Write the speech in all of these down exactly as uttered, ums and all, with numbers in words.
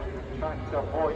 Trying to avoid.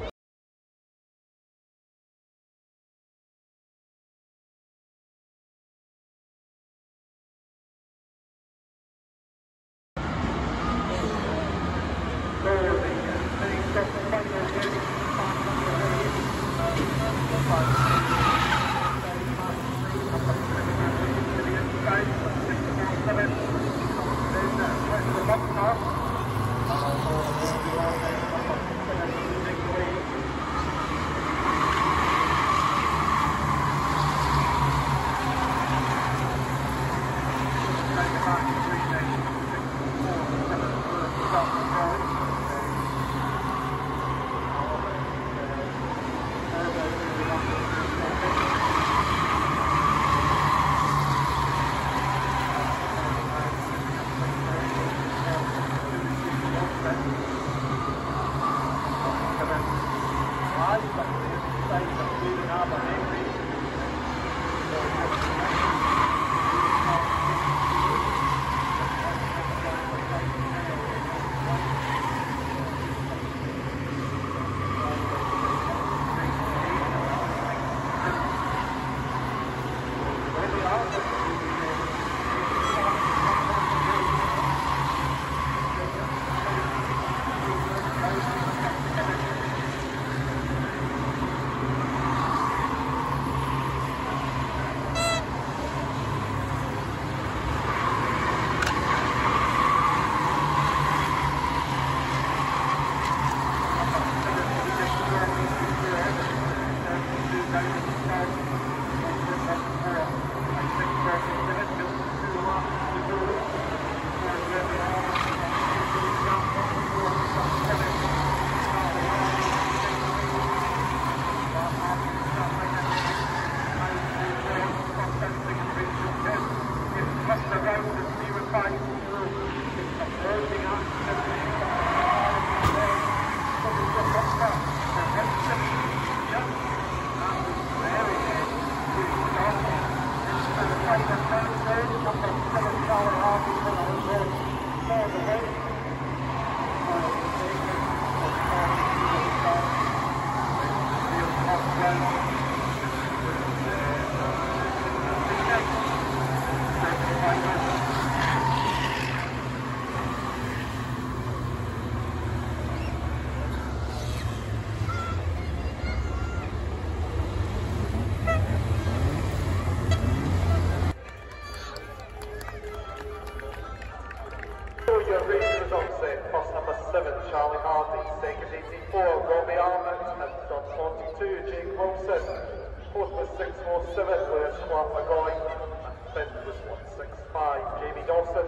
Your race results then. First number seven, Charlie Hardy. Second, eighty-four, Robbie Arnott. And on forty-two, Jake Wilson. Fourth was six four seven, Lewis Clark McGoy. And fifth was one six five, Jamie Dawson.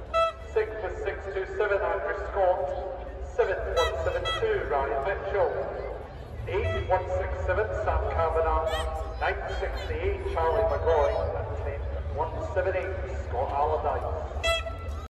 Sixth was six two seven, Andrew Scott. Seventh, one seven two, Ryan Mitchell. Eighth, one six seven, Sam Kavanagh. Ninth, sixty-eight, Charlie McGoy. And tenth, one seven eight, Scott Allardyce.